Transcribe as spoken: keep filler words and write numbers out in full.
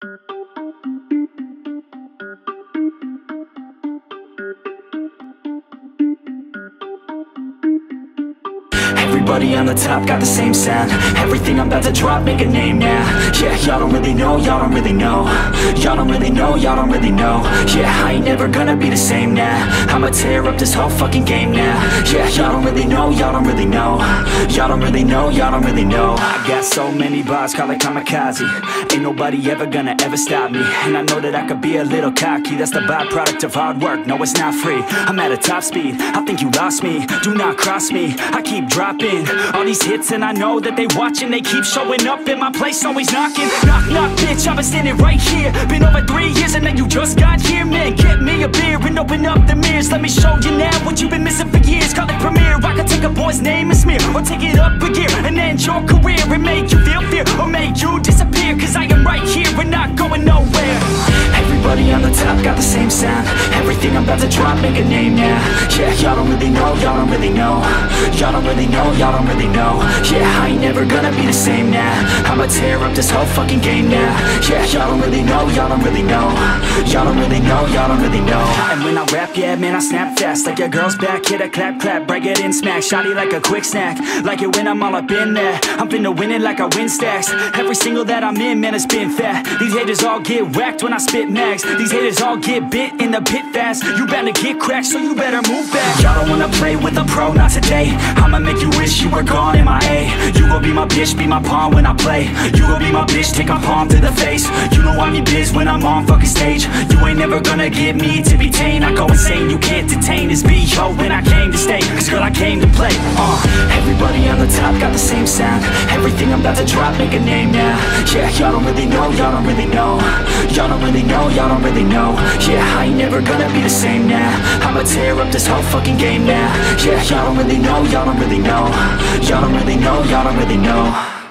Everybody on the top got the same sound. Everything I'm about to drop, make a name now. Yeah, y'all don't really know, y'all don't really know. Y'all don't really know, y'all don't really know. Yeah, I ain't never gonna be the same now. I'ma tear up this whole fucking game now. Yeah, y'all don't really know, y'all don't really know. Y'all don't really know, y'all don't really know. I got so many bars, call it kamikaze. Ain't nobody ever gonna ever stop me. And I know that I could be a little cocky. That's the byproduct of hard work, no it's not free. I'm at a top speed, I think you lost me. Do not cross me, I keep dropping all these hits and I know that they watching. They keep showing up in my place, always knocking. Knock, knock, bitch, I've been standing right here. Been over three years and now you just got here. Man, get me a beer and open up the mirrors. Let me show you now what you've been missing for years. Call it premiere, I could take a boy's name and smear, or take it up a gear and end your career and make you feel fear, or make you disappear. Cause I am right here and not going nowhere. Everybody on the top got the same sound. Everything I'm about to drop, make a name now. Yeah, y'all don't really know, y'all don't really know. Y'all don't really know, y'all don't really know. Yeah, I ain't never gonna be the same now. I'ma tear up this whole fucking game now. Yeah, y'all don't really know, y'all don't really know. Y'all don't really know, y'all don't really know. And when I rap, yeah, man, I snap fast. Like your girl's back, hit a clap, clap, break it in, smack. Shotty like a quick snack, like it when I'm all up in there. I'm finna win it like I win stacks. Every single that I'm in, man, it's been fat. These haters all get whacked when I spit max. These haters all get bit in the pit fast. You better get cracked, so you better move back. Y'all don't wanna play with a pro, not today. I'ma make you wish you were gone in my A. You gon' be my bitch, be my pawn when I play. You gon' be my bitch, take my palm to the face. You know I'm your biz when I'm on fucking stage. You ain't never gonna get me to be tame. I go insane, you can't detain this B O when I came to stay. Cause girl, I came to play. Uh, everybody on the top got the same sound. Everything I'm about to drop, make a name now. Yeah, y'all don't really know, y'all don't really know. Y'all don't really know, y'all don't really know. Yeah, I ain't never gonna be the same now. I'ma tear up this whole fucking game now. Yeah, y'all don't really know, y'all don't really know. Y'all don't really know, y'all don't really know.